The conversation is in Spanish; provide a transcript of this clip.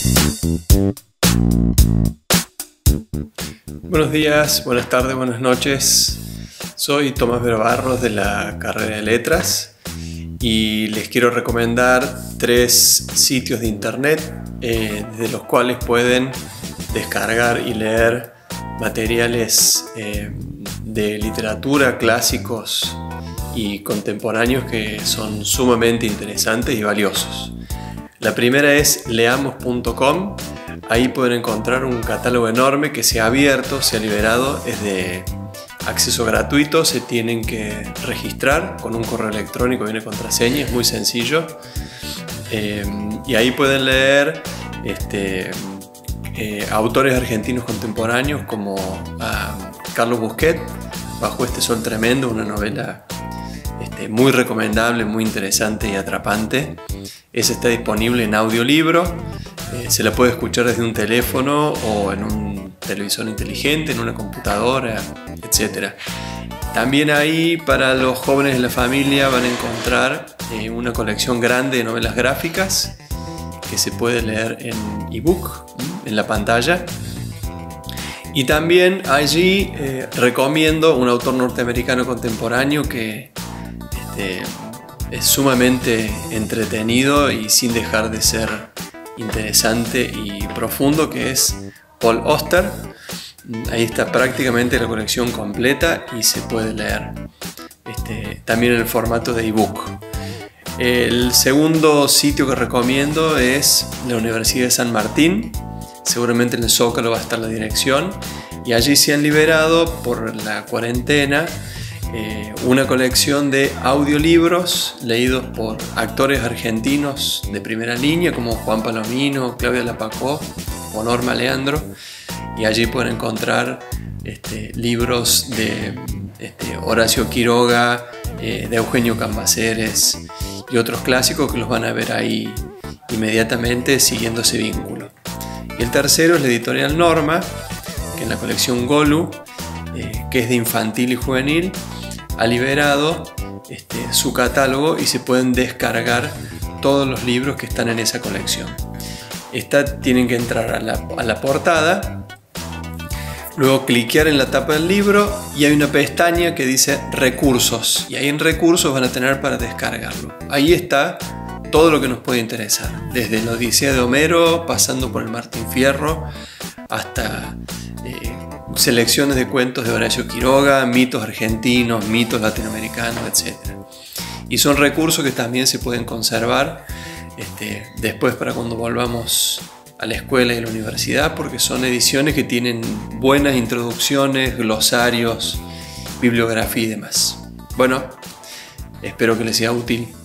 Buenos días, buenas tardes, buenas noches. Soy Tomás Vera Barros de la carrera de Letras y les quiero recomendar 3 sitios de internet desde los cuales pueden descargar y leer materiales de literatura, clásicos y contemporáneos que son sumamente interesantes y valiosos. La primera es leamos.com. Ahí pueden encontrar un catálogo enorme que se ha abierto, se ha liberado, es de acceso gratuito, se tienen que registrar con un correo electrónico, viene contraseña, es muy sencillo. Y ahí pueden leer autores argentinos contemporáneos como Carlos Busquet, Bajo este sol tremendo, una novela muy recomendable, muy interesante y atrapante. Esa está disponible en audiolibro, se la puede escuchar desde un teléfono o en un televisor inteligente, en una computadora, etc. También ahí para los jóvenes de la familia van a encontrar una colección grande de novelas gráficas que se puede leer en ebook, en la pantalla. Y también allí recomiendo un autor norteamericano contemporáneo que es sumamente entretenido y sin dejar de ser interesante y profundo, que es Paul Auster. Ahí está prácticamente la colección completa y se puede leer también en el formato de ebook. El segundo sitio que recomiendo es la Universidad de San Martín. Seguramente en el Zócalo va a estar la dirección, y allí se han liberado por la cuarentena una colección de audiolibros leídos por actores argentinos de primera línea como Juan Palomino, Claudia Lapacó o Norma Leandro, y allí pueden encontrar libros de Horacio Quiroga, de Eugenio Cambaceres y otros clásicos que los van a ver ahí inmediatamente siguiendo ese vínculo. Y el tercero es la editorial Norma, que en la colección Golu, que es de infantil y juvenil, ha liberado su catálogo y se pueden descargar todos los libros que están en esa colección. Tienen que entrar a la portada, luego cliquear en la tapa del libro y hay una pestaña que dice recursos, y ahí en recursos van a tener para descargarlo. Ahí está todo lo que nos puede interesar, desde la Odisea de Homero, pasando por el Martín Fierro, hasta selecciones de cuentos de Horacio Quiroga, mitos argentinos, mitos latinoamericanos, etc. Y son recursos que también se pueden conservar después para cuando volvamos a la escuela y a la universidad, porque son ediciones que tienen buenas introducciones, glosarios, bibliografía y demás. Bueno, espero que les sea útil.